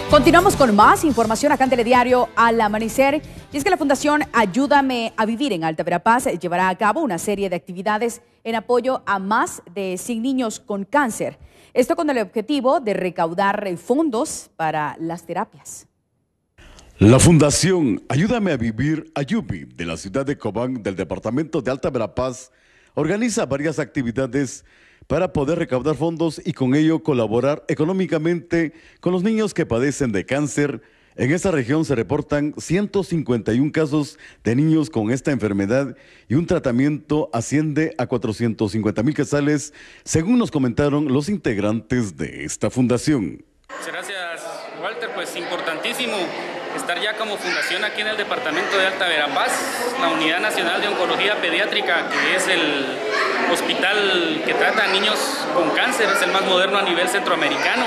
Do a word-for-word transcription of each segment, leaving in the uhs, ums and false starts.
Continuamos con más información acá en Telediario Al Amanecer. Y es que la Fundación Ayúdame a Vivir en Alta Verapaz llevará a cabo una serie de actividades en apoyo a más de cien niños con cáncer. Esto con el objetivo de recaudar fondos para las terapias. La Fundación Ayúdame a Vivir, Ayubi, de la ciudad de Cobán, del departamento de Alta Verapaz, organiza varias actividades para poder recaudar fondos y con ello colaborar económicamente con los niños que padecen de cáncer. En esta región se reportan ciento cincuenta y un casos de niños con esta enfermedad y un tratamiento asciende a cuatrocientos cincuenta mil quetzales, según nos comentaron los integrantes de esta fundación. Muchas gracias, Walter. Pues importantísimo estar ya como fundación aquí en el departamento de Alta Verapaz, la Unidad Nacional de Oncología Pediátrica, que es el hospital que trata a niños con cáncer, es el más moderno a nivel centroamericano.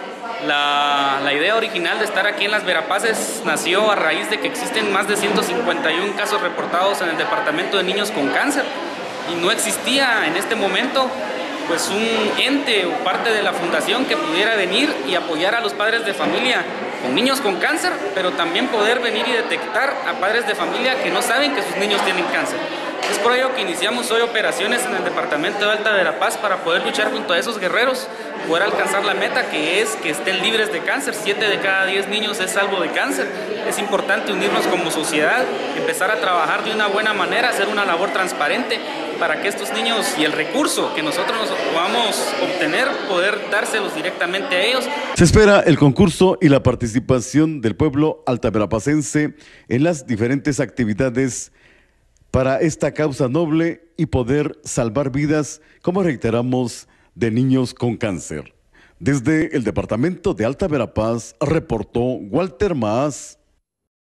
La, la idea original de estar aquí en Las Verapaces nació a raíz de que existen más de ciento cincuenta y un casos reportados en el departamento de niños con cáncer y no existía en este momento pues un ente o parte de la fundación que pudiera venir y apoyar a los padres de familia con niños con cáncer, pero también poder venir y detectar a padres de familia que no saben que sus niños tienen cáncer. Es por ello que iniciamos hoy operaciones en el departamento de Alta Verapaz para poder luchar junto a esos guerreros, poder alcanzar la meta que es que estén libres de cáncer. Siete de cada diez niños es salvo de cáncer. Es importante unirnos como sociedad, empezar a trabajar de una buena manera, hacer una labor transparente para que estos niños y el recurso que nosotros nos podamos obtener, poder dárselos directamente a ellos. Se espera el concurso y la participación del pueblo altaverapacense en las diferentes actividades para esta causa noble y poder salvar vidas, como reiteramos, de niños con cáncer. Desde el departamento de Alta Verapaz, reportó Walter Maas.